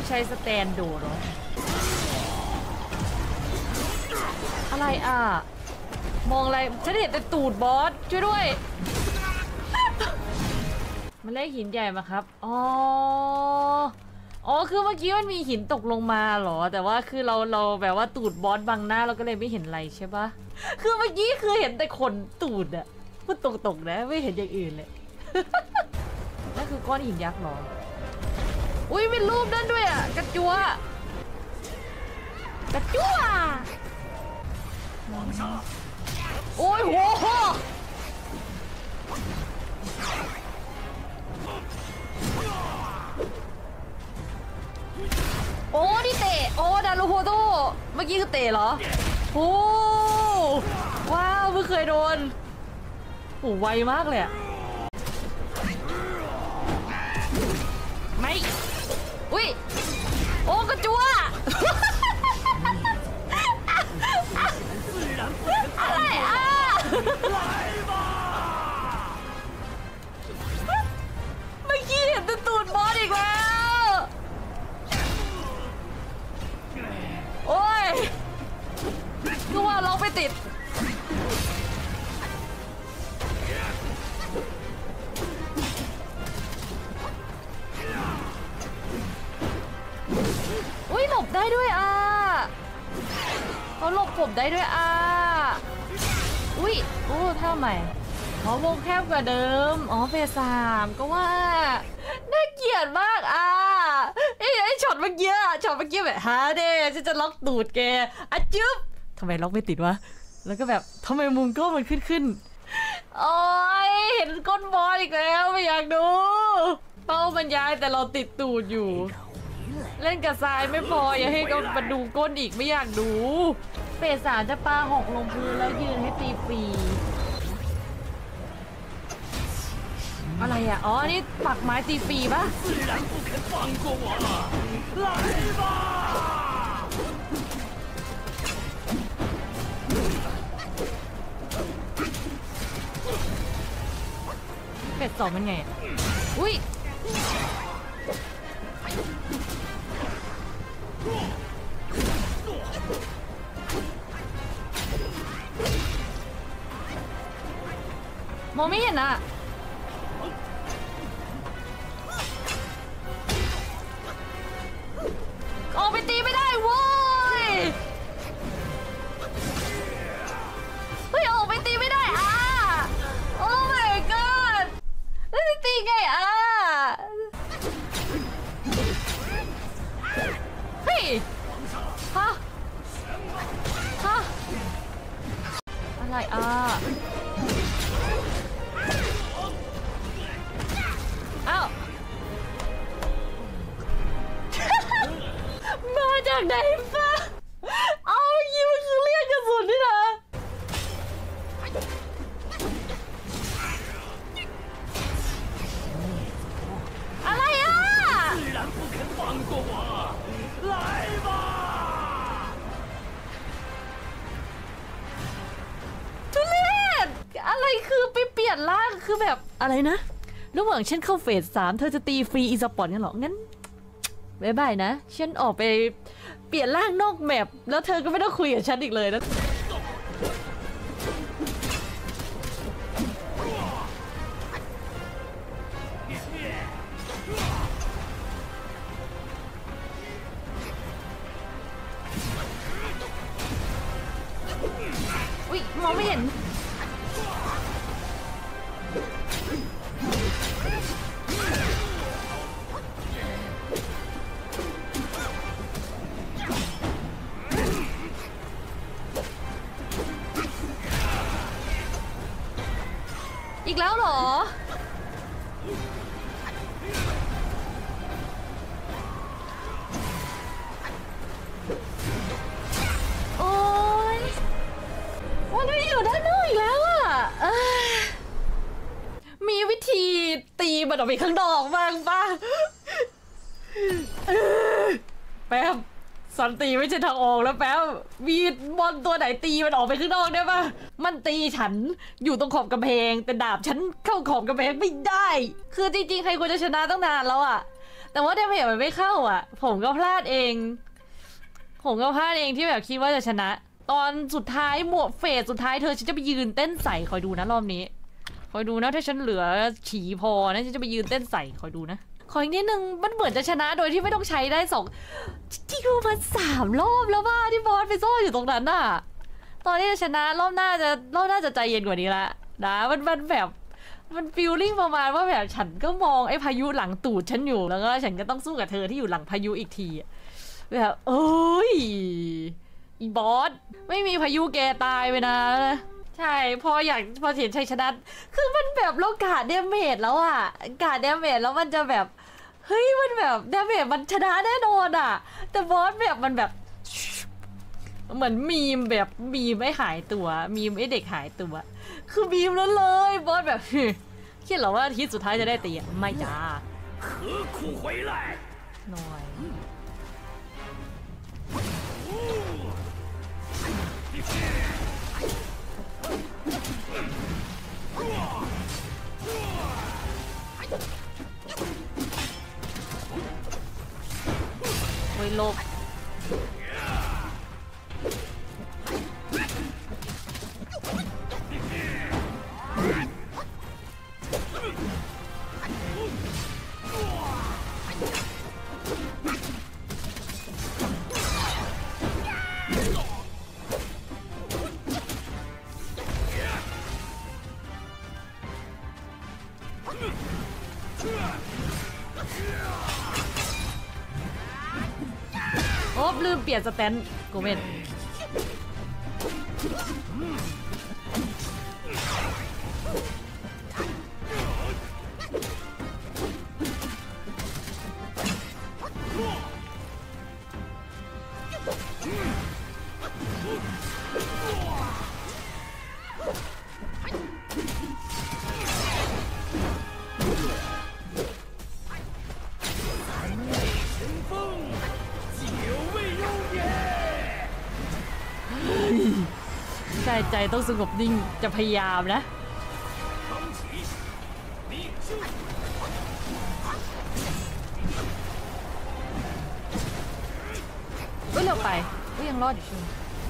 ใช้สแตนโดดเหรออะไรอ่ะมองอะไรฉันเห็นแต่ตูดบอสช่วยด้วยมันเลขหินใหญ่มาครับอ๋อคือเมื่อกี้มันมีหินตกลงมาเหรอแต่ว่าคือเราแบบว่าตูดบอสบังหน้าเราก็เลยไม่เห็นอะไรใช่ปะคือเมื่อกี้คือเห็นแต่ขนตูดอะพูดตรงๆนะไม่เห็นอย่างอื่นเลยนั่นคือก้อนหินยักษ์เหรออุ้ยมีรูปนั่นด้วยอะกระจัวโอ้ยโหโอ้นี่เตะโอ้ดารุโฮโตเมื่อกี้คือเตะเหรอโอ้ว้าวเพิ่งเคยโดนโอ้ไวมากเลยอะไม่อุ้ยโอ้กระจัวอะไรอ่ะเมื่อกี้เห็นตูดบอสอีกแล้วโอ้ยคือว่าเราไปติดอุ้ยหลบได้ด้วยอ่ะเขาหลบผมได้ด้วยอ่ะอุ้ยโอ้ท่าใหม่วงแคบกว่าเดิมเฟส3ก็ว่าน่าเกลียดมากอ่ะไอ้ช็อตเมื่อกี้แบบฮาเด้ฉันจะล็อกตูดแกอะจึ๊บทำไมล็อกไม่ติดวะแล้วก็แบบทำไมมุมกล้องมันขึ้นโอ้ยเห็นก้นบอลอีกแล้วไม่อยากดูเป้ามันย้ายแต่เราติดตูดอยู่เล่นกับทรายไม่พออย่าให้เรามาดูก้นอีกไม่อยากดูเฟส3จะปาหอกลงพื้นแล้วยืนให้ตีฟรีอะไรอ่ะนี่ปักไม้ตีฟรีป่ะเป็ด2มันไงอุ้ยมองไม่เห็นอ่ะออกไปตีไม่ได้โว้ยเฮ้ยออกไปตีไม่ได้อ่ะโอ้ my god แล้วจะตีไงอ่ะเฮ้ยฮะอะไรอ่ะอ้าวมาจากไหนฟ้าเอายี่มันคือเรียกกระสุนนี่นะอะไรอ่ะทุเรศอะไรคือไปเปลี่ยนร่างคือแบบอะไรนะระหว่างฉันเข้าเฟส3เธอจะตีฟรีอีสปอร์ตกันหรองั้นบ๊ายบายนะฉันออกไปเปลี่ยนร่างนอกแมปแล้วเธอก็ไม่ต้องคุยกับฉันอีกเลยนะอุ๊ยมองไม่เห็นอีกแล้วเหรอโอ๊ยวันนี้อยู่ด้านนอกอีกแล้วอ่ะมีวิธีตีมันออกไปข้างนอกบ้างป่ะแป๊บสันตีไม่ใช่ทางออกแล้วแป๊บมีบอลตัวไหนตีมันออกไปข้างนอกได้ป่ะมันตีฉันอยู่ตรงขอบกำแพงแต่ดาบฉันเข้าขอบกำแพงไม่ได้คือจริงๆใครควรจะชนะตั้งนานแล้วอ่ะแต่ว่าดาเมจมันไม่เข้าอ่ะผมก็พลาดเองที่แบบคิดว่าจะชนะตอนสุดท้ายหมวกเฟสสุดท้ายเธอฉันจะไปยืนเต้นใส่คอยดูนะรอบนี้คอยดูนะถ้าฉันเหลือฉีพอนะฉันจะไปยืนเต้นใส่คอยดูนะขออีกนิดนึงมันเหมือนจะชนะโดยที่ไม่ต้องใช้ได้ที่ดูมา3 รอบแล้วว่าที่บอสไปซ่อนอยู่ตรงนั้นน่ะตอนที่จะชนะรอบหน้าจะใจเย็นกว่านี้ละนะมันแบบมันฟีลลิ่งประมาณว่าแบบฉันก็มองไอ้พายุหลังตูดฉันอยู่แล้วก็ฉันก็ต้องสู้กับเธอที่อยู่หลังพายุอีกทีแบบเอ้ยอีบอสไม่มีพายุแกตายไปนะใช่พอเห็นชัยชนะคือมันแบบเรากาดเดเมจแล้วอะกาดเดเมจแล้วมันจะแบบเฮ้ยมันแบบเดเมจมันชนะแน่นอนอะแต่บอสแบบมันแบบเหมือนมีมแบบมีมไม่หายตัวมีมไอเด็กหายตัวคือมีมแล้วเลยบอสแบบคิดเหรอว่าทีสุดท้ายจะได้ตีอะไม่จ้าหน่อยโอ้ยโลกโอ้ลืมเปลี่ยนสแตนโกเมนใจต้องสงบนิ่งจะพยายามนะเร็วไปยังรอดอยู่ใช่ไหม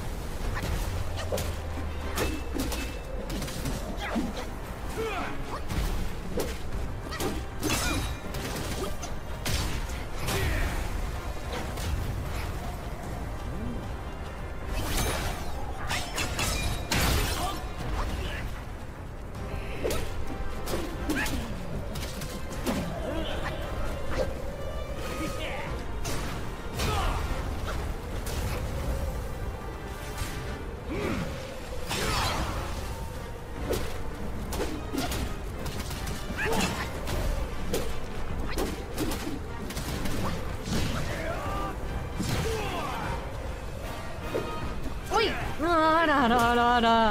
น่า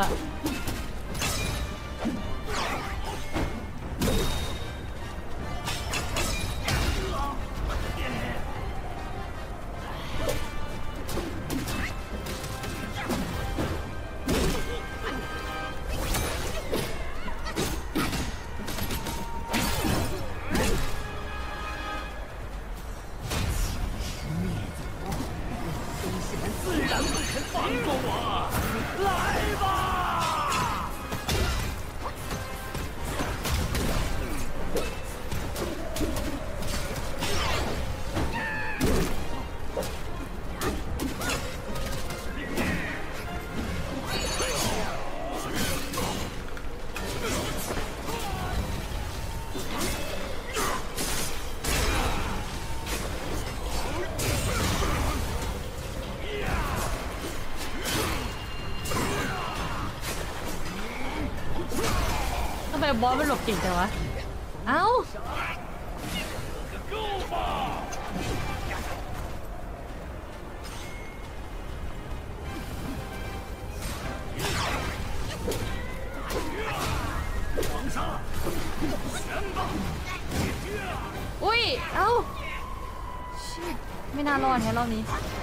ทำไมบอสมันหลบเก่งจังวะเอ้าอุ้ยเอ้าไม่น่ารอดแค่รอบนี้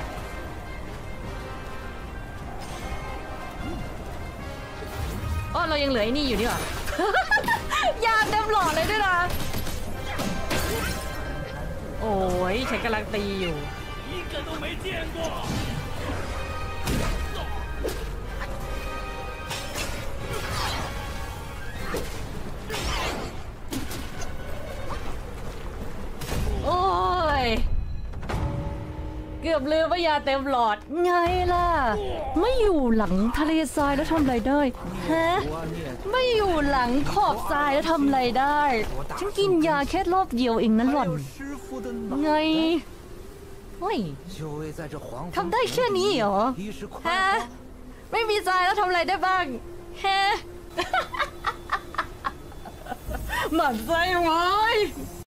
อ๋อเรายังเหลือไอ้นี่อยู่ดีกว่ายาเต็มหลอดเลยด้วยนะโอ้ยฉันกำลังตีอยู่โอ้ยเกือบลืมว่ายาเต็มหลอดไงล่ะไม่อยู่หลังทะเลทรายแล้วทำอะไรได้ฮะไม่อยู่หลังขอบทรายแล้วทำอะไรได้ฉันกินยาแค่รอบเดียวเองนั้นหล่อนไงเฮ้ยทำได้แค่นี้เหรอฮะไม่มีทรายแล้วทำอะไรได้บ้างฮะหมั่นไส้ไว้